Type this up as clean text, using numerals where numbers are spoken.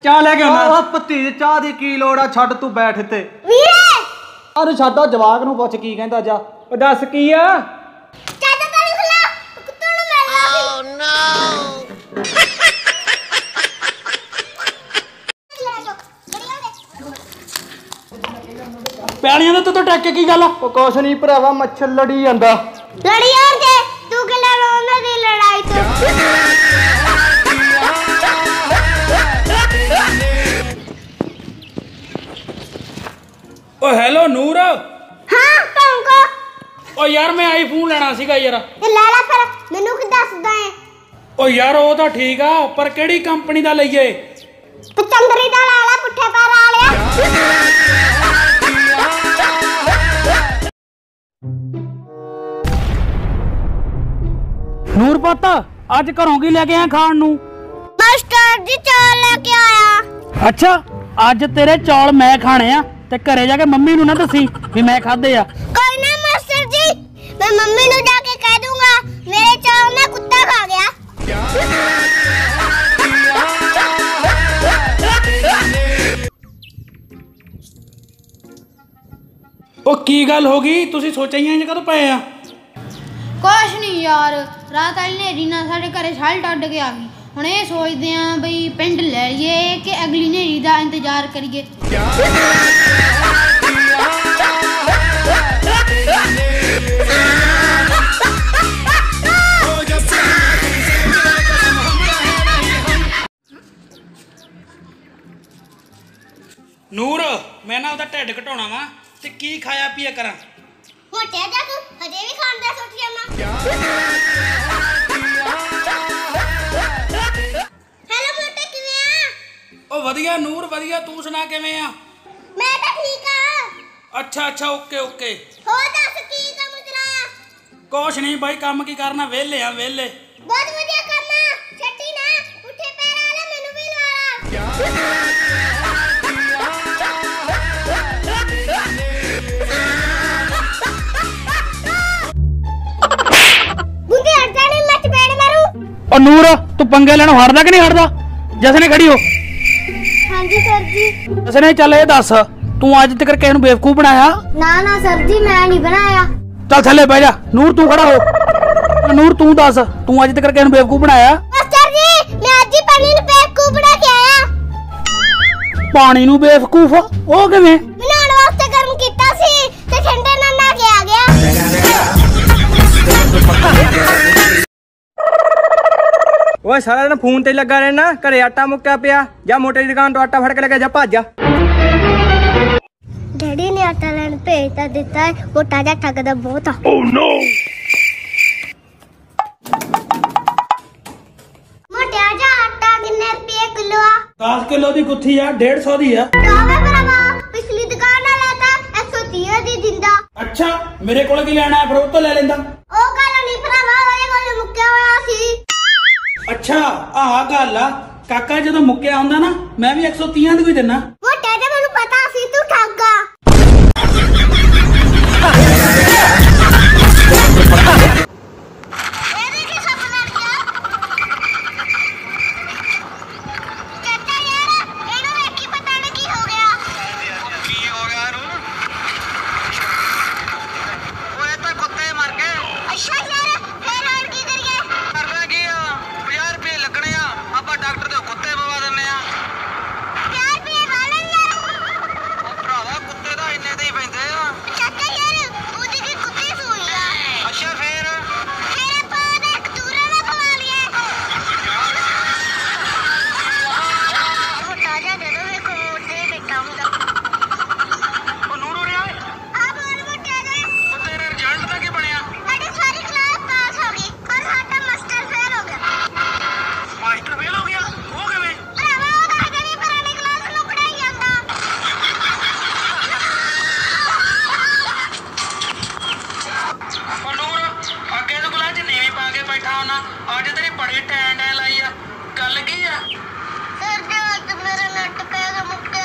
ਚਾਹ ਲੈ ਕੇ ਆਉਣਾ। ਉਹ ਭਤੀਜ ਚਾਹ ਦੀ ਕੀ ਲੋੜ ਆ, ਛੱਡ ਤੂੰ ਬੈਠ ਇੱਥੇ। ਵੀਰੇ ਅਰੇ ਛੱਡੋ, ਜਵਾਕ ਨੂੰ ਪੁੱਛ ਕੀ ਕਹਿੰਦਾ ਜਾ। ਉਹ ਦੱਸ ਕੀ ਆ? ਚਾਚਾ ਤਾਲੀ ਖੁੱਲਾ, ਕੁੱਤੇ ਨੂੰ ਮਿਲਣਾ ਸੀ। ਓ ਨੋ ਪੈਣੀਆਂ ਦਾ ਤੂੰ ਟੱਕ ਕੇ ਕੀ ਗੱਲ ਆ? ਉਹ ਕੁਛ ਨਹੀਂ ਭਰਾਵਾ, ਮੱਛਰ ਲੜੀ ਜਾਂਦਾ। ਲੜੀ ਹੋਣ ਤੇ ਤੂੰ ਕਿ ਲੜੋ ਉਹਨਾਂ ਦੀ ਲੜਾਈ ਤੋਂ। ਓ ਹੈਲੋ ਨੂਰ। ਹਾਂ ਭੌਂਕੋ। ਓ ਯਾਰ ਮੈਂ ਆਈਫੋਨ ਲੈਣਾ ਸੀਗਾ ਯਾਰ। ਤੇ ਲੈ ਲੈ ਫਿਰ, ਮੈਨੂੰ ਕੀ ਦੱਸਦਾ ਏ? ਓ ਯਾਰ ਉਹ ਤਾਂ ਠੀਕ ਆ, ਪਰ ਕਿਹੜੀ ਕੰਪਨੀ ਦਾ ਲਈਏ? ਤੇ ਚੰਦਰੀ ਦਾ ਲੈ ਲੈ, ਪੁੱਠੇ ਪੈਰ ਵਾਲਿਆ। ਨੂਰ ਪੁੱਤ, ਅੱਜ ਘਰੋਂ ਕੀ ਲੈ ਕੇ ਆਇਆ ਖਾਣ ਨੂੰ? ਮਾਸਟਰ ਜੀ ਚਾਹ ਲੈ ਕੇ ਆਇਆ। ਅੱਛਾ, ਅੱਜ ਤੇਰੇ ਚੌਲ ਮੈਂ ਖਾਣੇ ਆ ਤੇ ਘਰੇ ਜਾ ਕੇ ਮੰਮੀ ਨੂੰ ਨਾ ਦੱਸੀ ਵੀ ਮੈਂ ਖਾਦੇ ਆ। ਕੋਈ ਨਾ ਮਾਸਟਰ ਜੀ, ਮੈਂ ਮੰਮੀ ਨੂੰ ਜਾ ਕੇ ਕਹਿ ਦੂੰਗਾ ਮੇਰੇ ਚੌਲ ਨਾ ਕੁੱਤਾ ਖਾ ਗਿਆ। ਉਹ ਕੀ ਗੱਲ ਹੋ ਗਈ? ਤੁਸੀਂ ਸੋਚਿਆ ਹੀ ਕਦੋਂ ਪਏ ਆ? ਕੁਛ ਨਹੀਂ ਯਾਰ, ਰਾਤ ਵਾਲੀ ਨੇਰੀ ਨਾਲ ਸਾਡੇ ਘਰੇ ਛਾਲ ਟੱਡ ਕੇ ਆ ਗਈ। ਹੁਣ ਇਹ ਸੋਚਦੇ ਆਂ ਬਈ ਪਿੰਡ ਲੈ ਲਈਏ ਕਿ ਅਗਲੀ ਨੇਰੀ ਦਾ ਇੰਤਜ਼ਾਰ ਕਰੀਏ। ਨੂਰ, ਮੈਂ ਨਾ ਉਹਦਾ ਢਿੱਡ ਘਟਾਉਣਾ ਵਾ ਤੇ ਕੀ ਖਾਇਆ ਪੀਆ ਕਰਾਂ? ਮੋਟਿਆ ਜਾ ਤੂੰ ਹਜੇ ਵੀ ਖਾਣ ਦਾ ਸੋਚਿਆ ਮੈਂ। ਹੈਲੋ ਮੋਟੇ, ਕਿਵੇਂ ਆ? ਉਹ ਵਧੀਆ ਨੂਰ, ਵਧੀਆ। ਤੂੰ ਸੁਣਾ ਕਿਵੇਂ ਆ? ਮੈਂ ਤਾਂ ਠੀਕ ਆ। ਅੱਛਾ ਅੱਛਾ, ਓਕੇ ਓਕੇ। ਹੋਰ ਦੱਸ ਕੀ ਕੰਮ ਚਲਾਇਆ? ਕੁਛ ਨਹੀਂ ਬਾਈ, ਕੰਮ ਕੀ ਕਰਨਾ, ਵਿਹਲੇ ਆ ਵਿਹਲੇ। ਬਹੁਤ ਵਧੀਆ ਕਰਨਾ, ਛੱਟੀ ਨਾ, ਪੁੱਠੇ ਪੈਰ ਵਾਲਾ ਮੈਨੂੰ ਵੀ ਲਾ ਲਾ। ਗੁੰਦੀ ਹਟਦਾ ਨਹੀਂ, ਮੈਂ ਚਪੇੜ ਮਾਰੂ। ਉਹ ਨੂਰ, ਤੂੰ ਪੰਗੇ ਲੈਣੋਂ ਹਟਦਾ ਕਿ ਨਹੀਂ ਹਟਦਾ? ਜਸਨੇ ਖੜੀ ਹੋ। ਹਾਂਜੀ ਸਰ ਜੀ। ਜਸਨੇ ਚੱਲ ਇਹ ਦੱਸ, ਤੂੰ ਅੱਜ ਤੱਕ ਕਿਸੇ ਨੂੰ ਬੇਵਕੂਫ ਬਣਾਇਆ? ਨਾ ਨਾ ਸਰ ਜੀ, ਮੈਂ ਨਹੀਂ ਬਣਾਇਆ। ਚੱਲ ਥੱਲੇ ਬਹਿ ਜਾ। ਨੂਰ ਤੂੰ ਖੜਾ ਹੋ। ਨੂਰ ਤੂੰ ਦੱਸ, ਤੂੰ ਅੱਜ ਤੱਕ ਕਿਸੇ ਨੂੰ ਬੇਵਕੂਫ ਬਣਾਇਆ? ਮਾਸਟਰ ਜੀ, ਮੈਂ ਅੱਜ ਹੀ ਪਾਣੀ ਨੂੰ ਬੇਵਕੂਫ ਬਣਾ ਕੇ ਆਇਆ। ਪਾਣੀ ਨੂੰ ਬੇਵਕੂਫ? ਉਹ ਕਿਵੇਂ? ਬਣਾਉਣ ਵਾਸਤੇ ਗਰਮ ਕੀਤਾ ਸੀ ਤੇ ਠੰਡੇ ਨਾਲ ਨਹਾ ਕੇ ਆ ਗਿਆ। ਓਏ ਸਾਰਾ ਦਿਨ ਫੋਨ ਤੇ ਲੱਗਾ ਰਹਿਣਾ, ਘਰੇ ਆਟਾ ਮੁੱਕਿਆ ਪਿਆ। ਜਾ ਮੋਟੇ ਦੀ ਦੁਕਾਨ ਤੋਂ ਆਟਾ ਫੜ ਕੇ ਲੈ ਕੇ ਜਾ, ਭੱਜ ਜਾ। ਡੈਡੀ ਨੇ ਆਟਾ ਲੈਣ ਭੇਜ ਤਾਂ ਦਿੱਤਾ ਹੈ, ਮੋਟਾ ਜਿਹਾ ਠੱਗਦਾ ਬਹੁਤ ਆ। ਮੋਟਿਆ ਜਿਹਾ ਆਟਾ ਕਿੰਨੇ ਰੁਪਏ ਕਿਲੋ ਆ? 10 ਕਿਲੋ ਦੀ ਗੁੱਥੀ ਆ, 150 ਦੀ ਆ। ਦੋਵੇਂ ਭਰਾਵਾ ਪਿਛਲੀ ਦੁਕਾਨ ਨਾਲ ਲੈਤਾ 130 ਦੀ ਦਿੰਦਾ। ਅੱਛਾ, ਮੇਰੇ ਕੋਲ ਕੀ ਲੈਣਾ ਹੈ? ਫਿਰ ਉਹ ਤੋਂ ਲੈ ਲੈਂਦਾ। ਉਹ ਗੱਲ ਨਹੀਂ ਭਰਾਵਾ, ਉਹਦੇ ਕੋਲ ਮੁੱਕਿਆ ਹੋਇਆ ਸੀ। ਅੱਛਾ, ਆਹ ਗੱਲ ਆ। ਕਾਕਾ ਜਦੋਂ ਮੁੱਕਿਆ ਹੁੰਦਾ ਨਾ, ਮੈਂ ਵੀ 130 ਦੀ ਕੋਈ ਦਿੰਨਾ। ਮੋਟੇ ਤੇ ਮੈਨੂੰ ਪਤਾ ਸੀ ਤੂੰ ਠੱਗਾ। ਅੱਜ ਤੇਰੀ ਬੜੀ ਟੈਂ ਲਾਈ ਆ। ਗੱਲ ਕੀ ਆ? ਸਰ ਜੀ, ਅੱਜ ਮੇਰਾ ਨੈਟ ਪੈਗਾ ਮੁੱਕਿਆ